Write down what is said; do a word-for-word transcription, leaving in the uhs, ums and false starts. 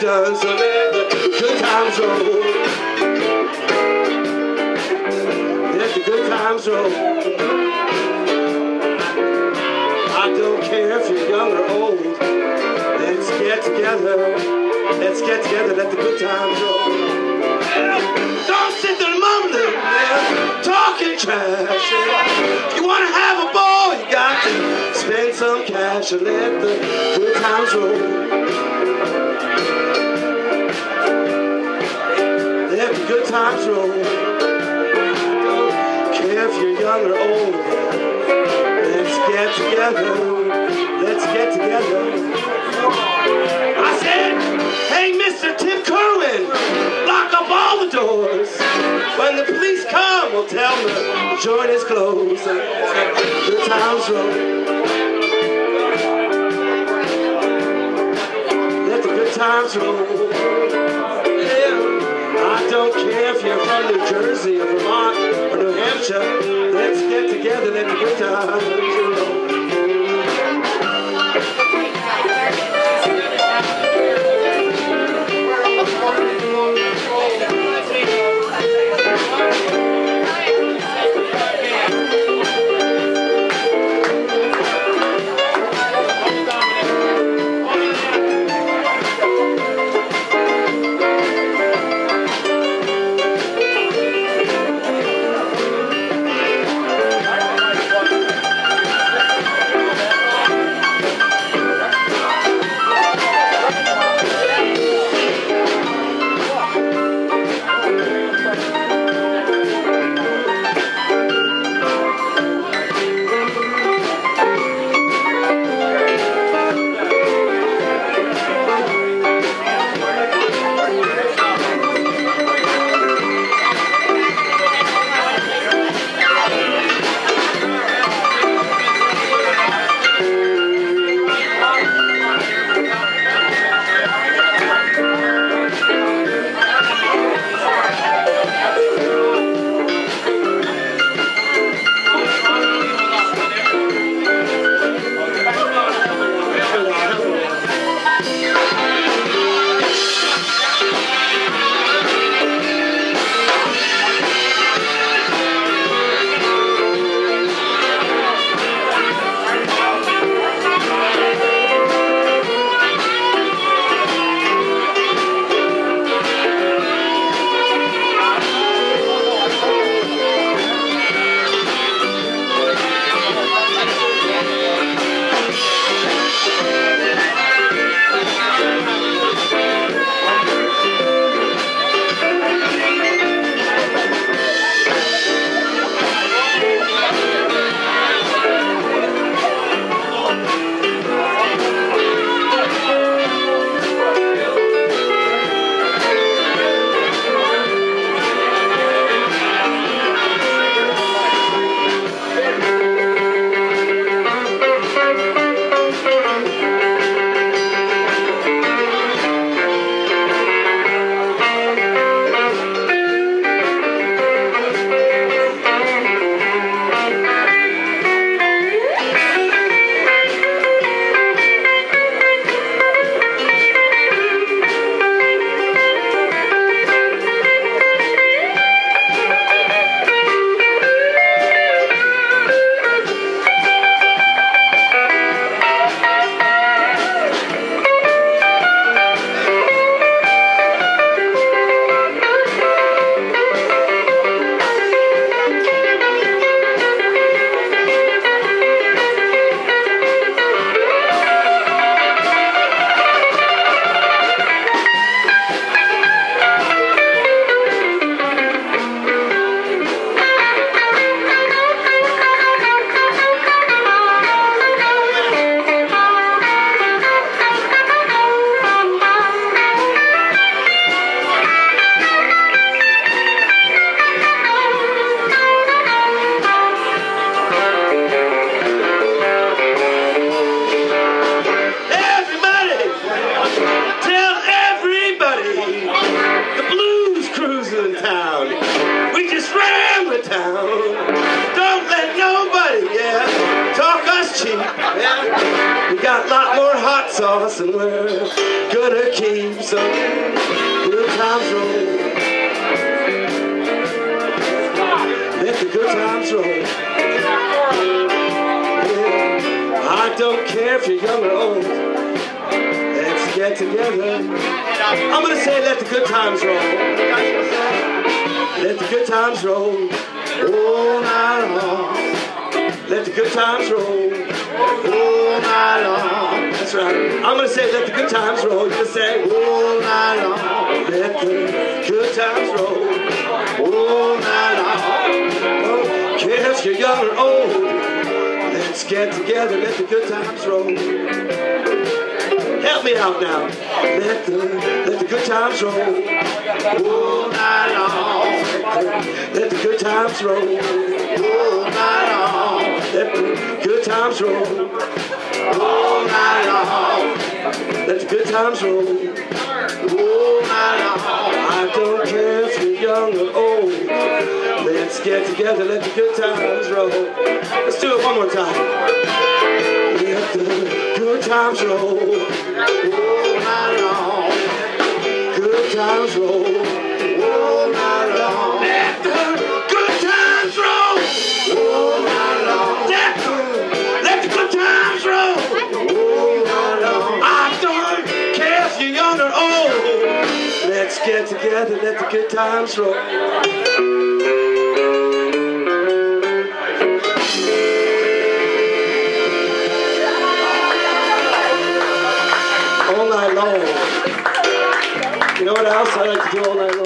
shotgun, so let the good times roll. Let the good times roll. I don't care if you're young or old. Let's get together. Let's get together. Let the good times roll. Don't sit there mumbling, yeah, talking trash. Yeah. If you want to have a ball, you got to spend some cash and let the good times roll. Let the good times roll. Don't care if you're young or old. Let's get together. Let's get together. I said, hey, Mister Tim Kerwin, lock up all the doors. When the police come, we'll tell them the joint is closed. And the times roll. Let the good times roll. Yeah. I don't care if you're from New Jersey or Vermont or New Hampshire. Let's get together, let the good times roll. got a lot more hot sauce, and we're gonna keep some good times rolling. Let the good times roll. Yeah. I don't care if you're young or old. Let's get together. I'm gonna say let the good times roll. Let the good times roll. All night long. Let the good times roll. All night long. That's right. I'm gonna say let the good times roll. You're gonna say all night long. Let the good times roll. All night long. Don't care if you're young or old. Let's get together. Let the good times roll. Help me out now. Let the let the good times roll. All night long. Let the good times roll. All night long. Let the good times roll. All night long. Let the good times roll. All night long. I don't care if you're young or old. Let's get together. Let the good times roll. Let's do it one more time. Let the good times roll. All night long. Good times roll. All night long. Let the good times roll. All night long. Let the, let the good times roll. All night long. I don't care if you're young or old. Let's get together. Let the good times roll. All night long. You know what else I like to do all night long?